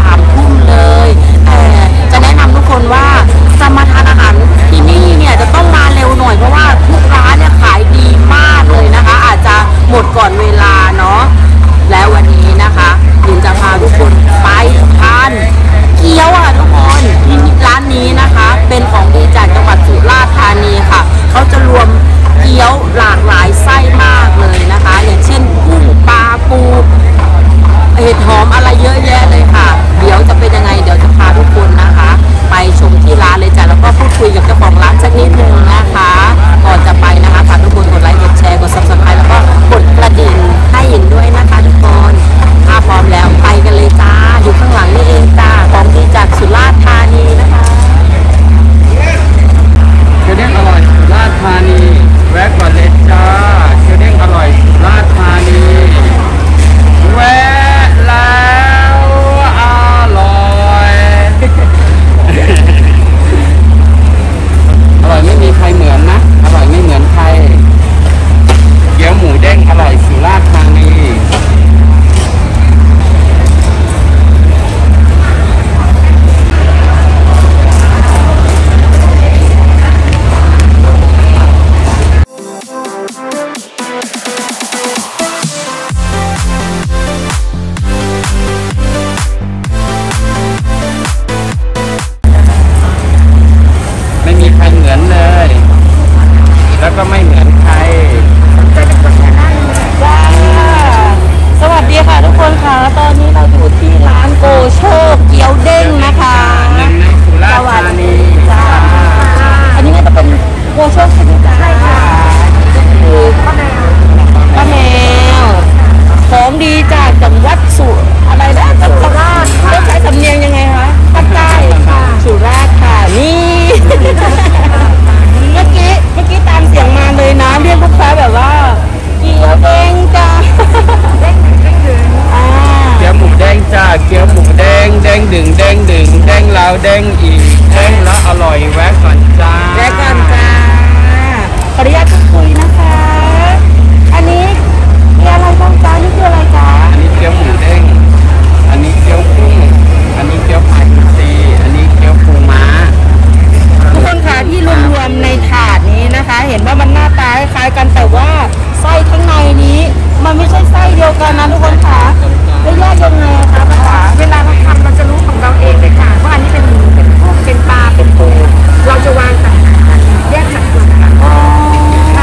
3 ทุ่มเลยแต่จะแนะนำทุกคนว่าจะมาทานอาหารที่นี่เนี่ยจะต้องมาเร็วหน่อยเพราะว่าทุกร้านเนี่ยขายดีมากเลยนะคะอาจจะหมดก่อนเวลาเนาะแล้ววันนี้นะคะยินจะพาทุกคนไปทานเกี๊ยวทุกคนร้านนี้นะคะเป็นของดีจากจังหวัดสุราษฎร์ธานีค่ะเขาจะรวมเกี๊ยวหลากหลายไส้มากเลยนะคะอย่างเช่นกุ้งปลาปูเห็ดหอมอะไรเยอะแยะเลยค่ะเดี๋ยวจะเป็นยังไงเดี๋ยวจะพาทุกคนนะคะไปชมที่ร้านเลยจ้ะแล้วก็พูดคุยกับเจ้าของร้านสักนิดนึงนะคะก่อนจะไปนะคะฝากทุกคนกดไลค์กดแชร์กด Subscribe แล้วก็กดกระดิ่งให้หญิงด้วยนะคะทุกคนถ้าพร้อมแล้วไปกันเลยจ้าอยู่ข้างหลังนี่เองจ้าของดีจากสุราษฎร์ธานีนะคะเกี๊ยวเด้งอร่อยสุราษฎร์ธานีแวะก่อนเลยจ้าเกี๊ยวเด้งอร่อยสุราษฎร์ธานีแวะแล้วอร่อยอร่อยไม่มีใครเหมือนนะอร่อยไม่เหมือนใครเกี๊ยวหมูเด้งอร่อยสุราษฎร์ธานีไม่มีใครเหมือนเลยแล้วก็ไม่เหมือนใครว้าสวัสดีค่ะทุกคนค่ะตอนนี้เราอยู่ที่ร้านโกโชคเกี๊ยวเด้งนะคะหนึ่งในสุราษฎร์ธานีจ้าอันนี้ก็จะเป็นโกโชคใช่ไหมจ๊ะใช่ค่ะก็คือป้าแมวของดีจากจังหวัดสุอะไรนะสุราษฎร์ต้องใช้สำเนียงยังไงคะภาคใต้สุราษฎร์ค่ะนี่เมื่อกี้ตามเสียงมาเลยนะเรียกลูกค้าแบบว่าเกี๊ยวเด้งจ้าเด้งดึงเกี๊ยวหมูแดงจ้าเกี๊ยวหมูแดงแดงดึงแดงดึงแดงแล้วแดงอีกแดงแล้วอร่อยแวะก่อนจ้าแวะก่อนจ้าขออนุญาตคุยนะคะอันนี้มีอะไรบ้างจ้านี่คืออะไรจ้าอันนี้เกี๊ยวหมูแดงอันนี้เกี๊ยวกุ้งอันนี้เกี๊ยวผัดซีอันนี้เกี๊ยวปูม้าทุกคนค่ะที่รวมๆในถาดนี้นะคะเห็นว่ามันหน้าตาคล้ายกันแต่ว่าไส้ข้างในนี้มันไม่ใช่ไส้เดียวกันนะทุกคนค่ะแล้วแยกยังไงคะภาษาเวลาเราทำเราจะรู้ของเราเองเลยค่ะว่าอันนี้เป็นหมูเป็นกุ้งเป็นปลาเป็นปูเราจะวางต่างหากแยกสัดส่วนกัน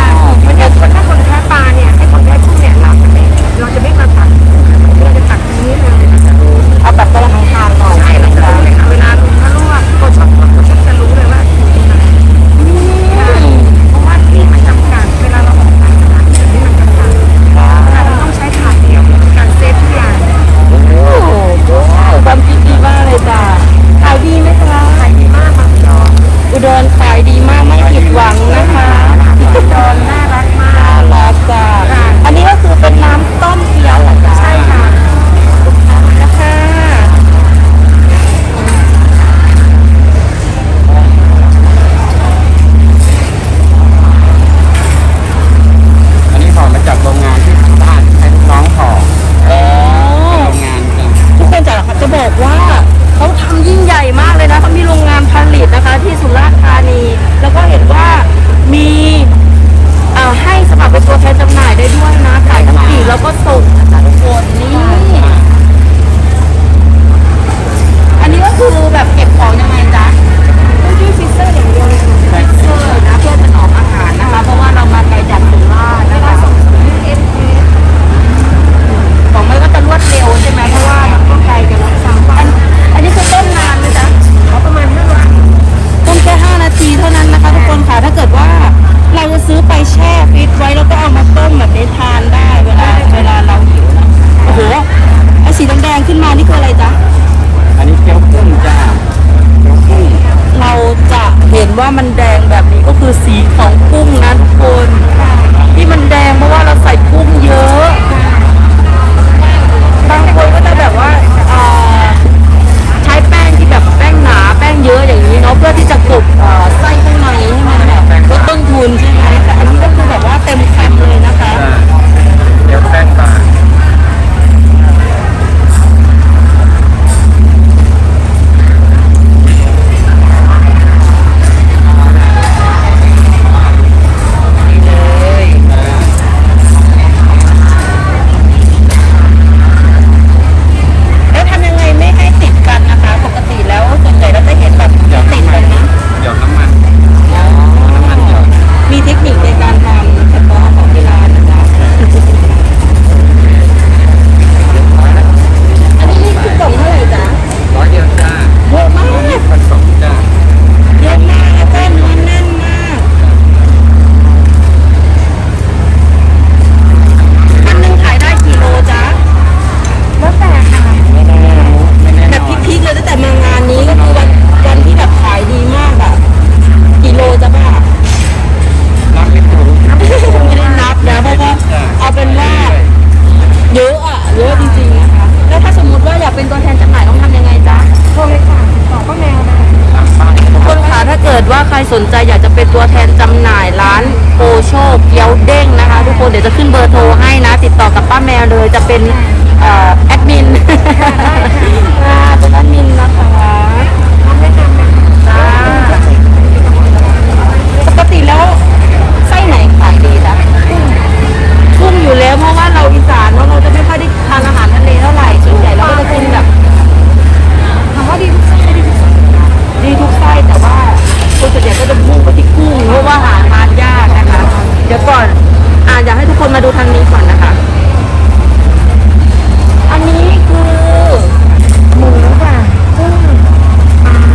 รสนใจอยากจะเป็นตัวแทนจำหน่ายร้านโกโชเกี๊ยวเด้งนะคะ ทุกคนเดี๋ยวจะขึ้นเบอร์โทรให้นะ ติดต่อกับป้าแมวเลยจะเป็นแอดมิน เป็นแอดมินนะคะจ้าปกติแล้วไส้ไหนขายดีจ๊ะกุ้งอยู่แล้วเพราะว่าเราอีสานเนาะเราจะไม่ค่อยได้ทานอาหารทะเลเท่าไหร่ส่วนใหญ่เราก็จะกินแบบถามว่าดีทุกไส้ดีทุกไส้ดีทุกไส้แต่ว่าคนส่วนใหญ่ก็จะพุ่งไปที่กุ้งเพราะว่าหาทานยากนะคะ เดี๋ยวก่อนอยากให้ทุกคนมาดูทางนี้ก่อนนะคะ อันนี้คือหมูค่ะกุ้งปลา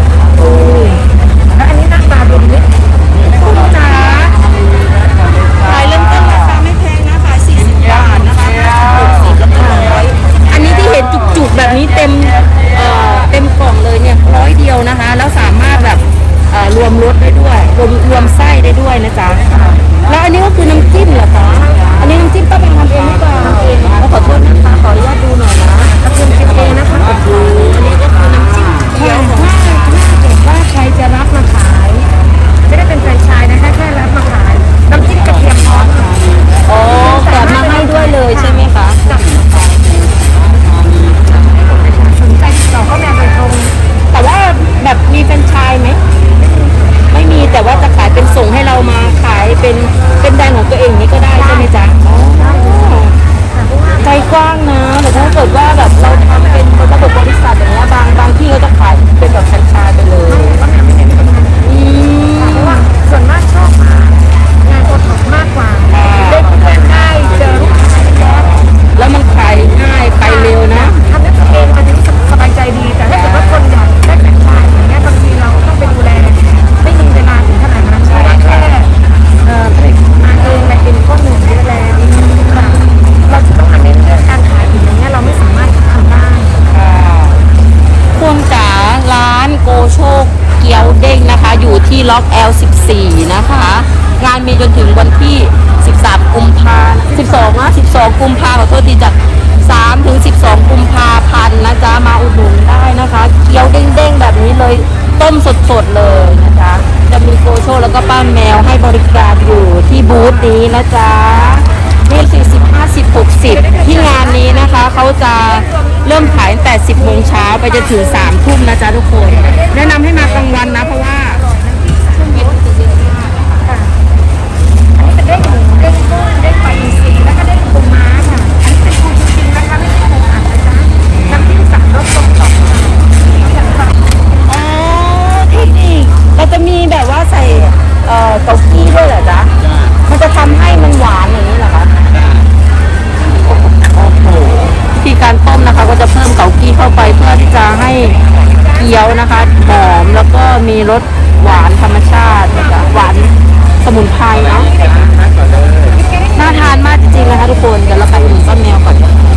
แล้วอันนี้หน้าตาแบบนี้กุ้งจ๋าขายเริ่มต้นราคาไม่แพงนะขาย40 บาทนะคะ60แล้วก็100อันนี้ที่เห็นจุกๆแบบนี้เต็มกล่องเลยเนี่ย100เดียวนะคะ แล้วสามารถแบบรวมรสได้ด้วยรวมไส้ได้ด้วยนะจ๊ะแล้วอันนี้ก็คือน้ำจิ้มเหรอจ๊ะอันนี้น้ำจิ้มป้าแปงทำเองหรือเปล่าเองขอโทษนะคะขออนุญาตดูหน่อยนะกระเทียมเค็มนะคะอันนี้ก็คือน้ำจิ้มเกี๊ยวของถ้าเกิดว่าใครจะรับมาขายไม่ได้เป็นแฟรนไชส์นะคะแค่รับมาขายน้ำจิ้มกระเทียมพร้อมค่ะอ๋อแถมมาให้ด้วยเลยใช่ไหมคะสนใจติดต่อก็แม่โดยตรงแต่ว่าแบบมีแฟรนไชส์ไหมไม่มีแต่ว่าจะขายเป็นส่งให้เรามาขายเป็นแบรนด์ของตัวเองนี้ก็ได้ใช่ไหมจ๊ะอ๋อใจกว้างนะแต่ถ้าเกิดว่าแบบเราทำเป็นระบบบริษัทอย่างเงี้ยบางที่เขาจะขายเป็นแบบแฟรนไชส์ไปเลยก็แม่ไม่เห็นเป็นงานอืมเพราะว่าส่วนมากชอบมางานโอท็อปมากกว่าได้ทำได้เจอลูกค้าเยอะแล้วมันขายง่ายไปเร็วนะทำด้วยตัวเองมันจะรู้สึกสบายใจดีแต่ถ้าเกิดว่าคนอยากได้แฟรนไชส์อย่างเงี้ยบางทีเราต้องไปดูแลไม่มีเวลาถึงขนาดนั้นได้แค่ผลิตมาเองมันเป็นข้อหนึ่งดูแลเราจะต้องทำในเรื่องการขายอย่างเงี้ยเราไม่สามารถทำได้คุณจ๋าร้านโกโชคเกี๊ยวเด้งนะคะ อยู่ที่ล็อก L14 นะคะ งานมีจนถึงวันที่ 13 กุมภา12 12 กุมภาขอโทษทีจาก3 ถึง 12 กุมภาพันธ์นะจ๊ะมาอุดหนุนได้นะคะ เกี๊ยวเด้งๆแบบนี้เลยต้มสดๆเลยนะคะ จะมีโกโชคแล้วก็ป้าแมวให้บริการอยู่ที่บูธนี้นะจ๊ะนี่40 50 60 ที่งานนี้นะคะเขาจะเริ่มขายตั้งแต่ 10 โมงเช้าไปจนถึง 3 ทุ่มนะจ๊ะทุกคน แนะนำให้มากลางวันนะเพราะว่าช่วงเย็นมันจะเยอะมากนะคะอันนี้เป็นเด้งหมูเด้งกุ้งเด้งปลาอินทรีแล้วก็เด้งปูม้าค่ะ อันนี้เป็นปูจริงๆนะคะไม่ใช่ปูอัดนะจ๊ะน้ำจิ้ม3 รสกลมกล่อมค่ะอ๋อเทคนิคเราจะมีแบบว่าใส่เต้ากี้ด้วยเหรอจ๊ะ มันจะทำให้มันหวานอย่างนี้เหรอคะโอ้โหวิธีการต้มนะคะก็จะเพิ่มเต้ากี้เข้าไปเพื่อที่จะให้เกี๊ยวนะคะหอมแล้วก็มีรสหวานธรรมชาตินะคะหวานสมุนไพรเนาะน่าทานมากจริงๆนะคะทุกคนเดี๋ยวเราไปอุ่นป้าแมวก่อน